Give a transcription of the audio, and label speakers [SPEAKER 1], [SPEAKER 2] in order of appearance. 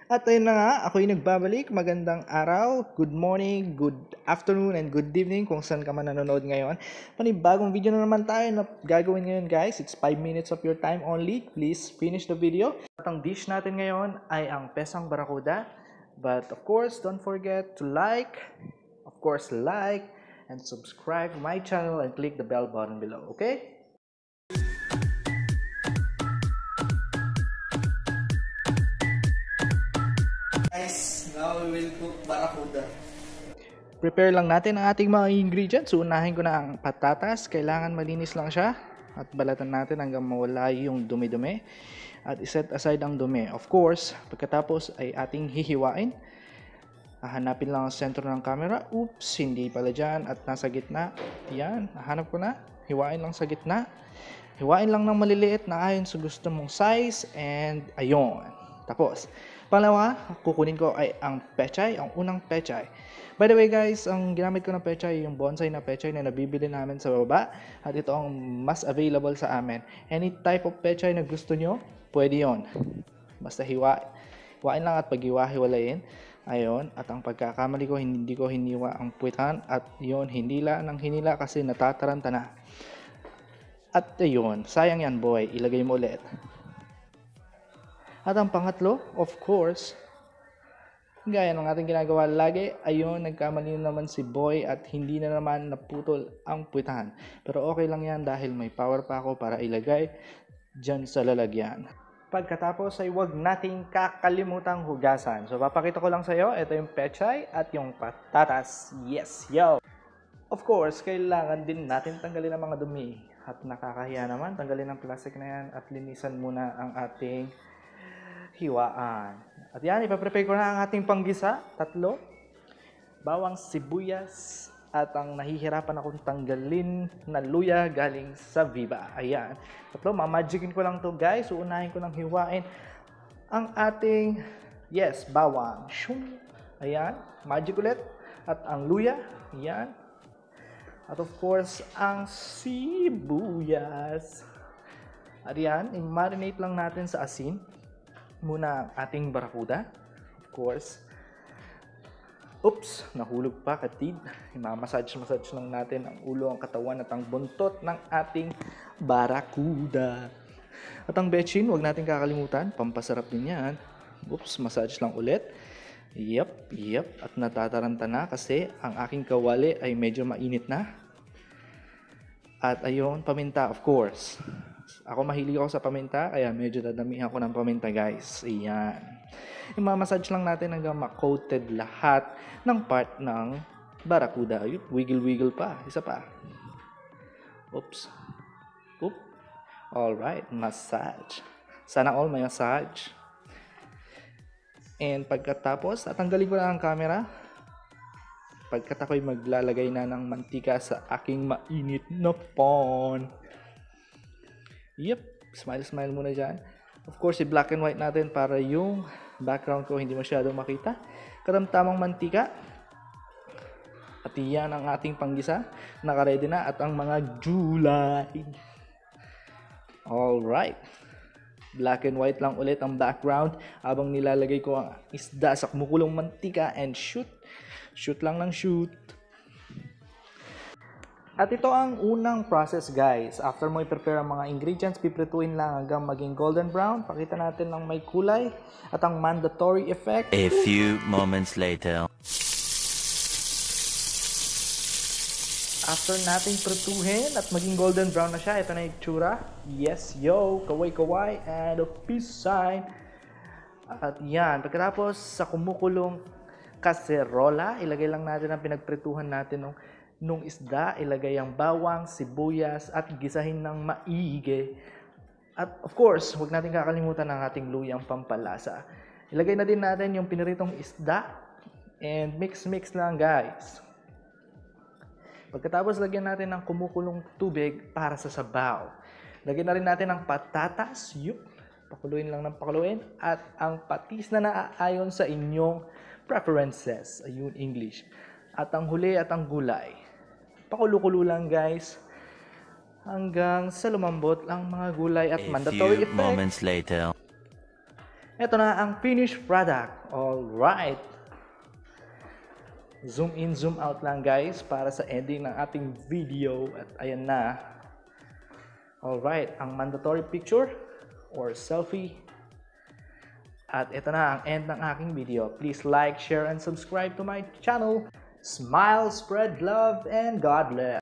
[SPEAKER 1] At ayun na nga, ako'y nagbabalik. Magandang araw, good morning, good afternoon, and good evening kung saan ka man nanonood ngayon. Panibagong video na naman tayo na gagawin ngayon guys. It's 5 minutes of your time only. Please finish the video. At ang dish natin ngayon ay ang pesang barakuda. But of course, don't forget to like and subscribe to my channel and click the bell button below, okay? Guys, now we will cook barakuda. Prepare lang natin ang ating mga ingredients. So, unahin ko na ang patatas. Kailangan malinis lang siya. At balatan natin hanggang mawala yung dumi-dumi. At iset aside ang dumi. Of course, pagkatapos ay ating hihiwain. Hahanapin lang ang sentro ng camera. Oops, hindi pala dyan. At nasa gitna. Yan, nahanap ko na. Hiwain lang sa gitna. Hiwain lang ng maliliit na ayon sa gusto mong size. And ayun. Tapos, pangalawa, kukunin ko ay ang pechay, ang unang pechay. By the way guys, ang ginamit ko ng pechay, yung bonsai na pechay na nabibili namin sa baba. At ito ang mas available sa amin. Any type of pechay na gusto nyo, pwede yon. Basta hiwain lang at paghiwa-hiwalayin. Ayun, at ang pagkakamali ko, hindi ko hiniwa ang puwitan. At yun, hinila ng hinila kasi natataranta na. At ayun, sayang yan boy, ilagay mo ulit. At ang pangatlo, of course, gaya ng ating ginagawa lagi, ayun, nagkamali naman si Boy at hindi na naman naputol ang puwitan. Pero okay lang yan dahil may power pa ako para ilagay dyan sa lalagyan. Pagkatapos ay huwag nating kakalimutang hugasan. So papakita ko lang sa iyo, ito yung pechay at yung patatas. Yes, yo! Of course, kailangan din natin tanggalin ang mga dumi. At nakakahiya naman, tanggalin ang plastic na yan at linisan muna ang ating hiwaan. At yan, ipaprepare ko na ang ating panggisa. 3. Bawang sibuyas. At ang nahihirapan akong tanggalin na luya galing sa Viva. Ayan. 3, mamagicin ko lang to guys. Uunahin ko ng hiwain ang ating, yes, bawang. Shum. Ayan. Magic ulit. At ang luya. Ayan. At of course, ang sibuyas. At yan, i-marinate lang natin sa asin muna ang ating barakuda. Of course. Oops, nahulog pa katid. Imamassage lang natin ang ulo, ang katawan at ang buntot ng ating barakuda. At ang bechin, huwag natin kakalimutan. Pampasarap din yan. Oops, massage lang ulit. Yep. At natataranta na kasi ang aking kawali ay medyo mainit na. At ayun, paminta, of course. Ako mahilig ako sa paminta, kaya medyo dadamihan ko ng paminta guys. Ayan. Imamassage lang natin hanggang ma-coated lahat ng part ng barakuda. Ayun, wiggle pa. Isa pa. Oops. Oop. Alright, massage. Sana all may massage. And pagkatapos, tatanggalin ko na ang camera. Pagkat ako'y maglalagay na ng mantika sa aking mainit na pan. Yep, smile muna dyan. Of course, i-black and white natin para yung background ko hindi masyadong makita. Katamtamang mantika. At iyan ang ating panggisa. Naka-ready na at ang mga gulay. Alright. Black and white lang ulit ang background habang nilalagay ko ang isda sa kumukulong mantika and shoot. Shoot lang ng shoot. At ito ang unang process guys. After mo i-prepare ang mga ingredients, piprituin lang hanggang maging golden brown. Pakita natin ng may kulay at ang mandatory effect.
[SPEAKER 2] A few moments later.
[SPEAKER 1] After nating prituhin at maging golden brown na siya, ito na yung itsura. Yes, yo! Kaway and a peace sign. At yan, pagkatapos sa kumukulong kaserola, ilagay lang natin ang pinagprituhan natin nung isda, ilagay ang bawang, sibuyas, at gisahin ng maigi. At of course, huwag natin kakalimutan ang ating luyang pampalasa. Ilagay na din natin yung piniritong isda and mix lang guys. Pagkatapos, lagyan natin ng kumukulong tubig para sa sabaw. Lagyan na rin natin ang patatas, pakuluin lang ng pakuluin, at ang patis na naaayon sa inyong preferences, ayun English. At ang huli at ang gulay. Pakulo-kulo lang guys hanggang sa lumambot ang mga gulay at mandatory effect.
[SPEAKER 2] A few moments later.
[SPEAKER 1] Ito na ang finished product. Alright. Zoom in, zoom out lang guys para sa ending ng ating video. At ayan na. Alright, ang mandatory picture or selfie. At ito na ang end ng aking video. Please like, share, and subscribe to my channel. Smile, spread love, and God bless.